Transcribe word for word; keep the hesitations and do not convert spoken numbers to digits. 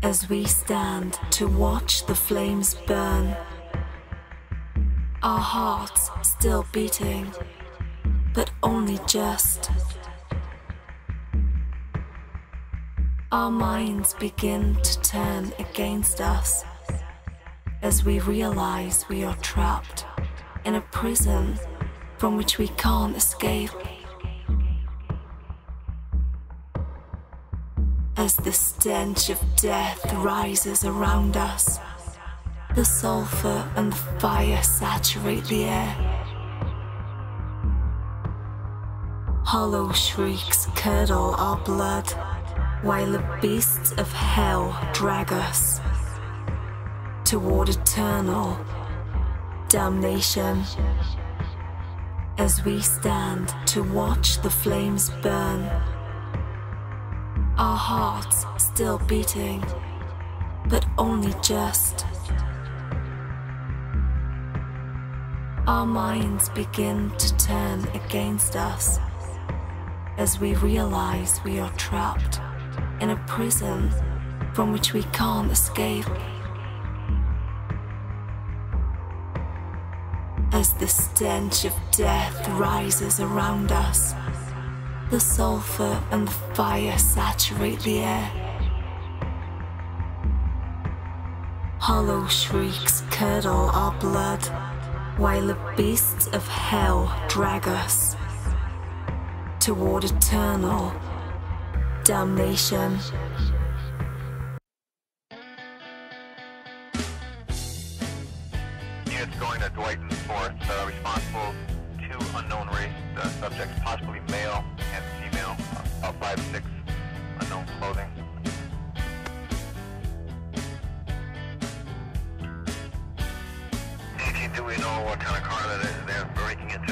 as we stand to watch the flames burn. Our hearts still beating, but only just. Our minds begin to turn against us as we realize we are trapped in a prison from which we can't escape. As the stench of death rises around us, the sulfur and the fire saturate the air. Hollow shrieks curdle our blood, while the beasts of hell drag us toward eternal damnation. As we stand to watch the flames burn, our hearts still beating, but only just. Our minds begin to turn against us as we realize we are trapped in a prison from which we can't escape. As the stench of death rises around us, the sulfur and the fire saturate the air. Hollow shrieks curdle our blood, while the beasts of hell drag us toward eternal damnation. Units going to Dwight and Forth, uh, responsible, two unknown race uh, subjects, possibly male and female, uh, five six, unknown clothing. eighteen, do we know what kind of car that is they're breaking into?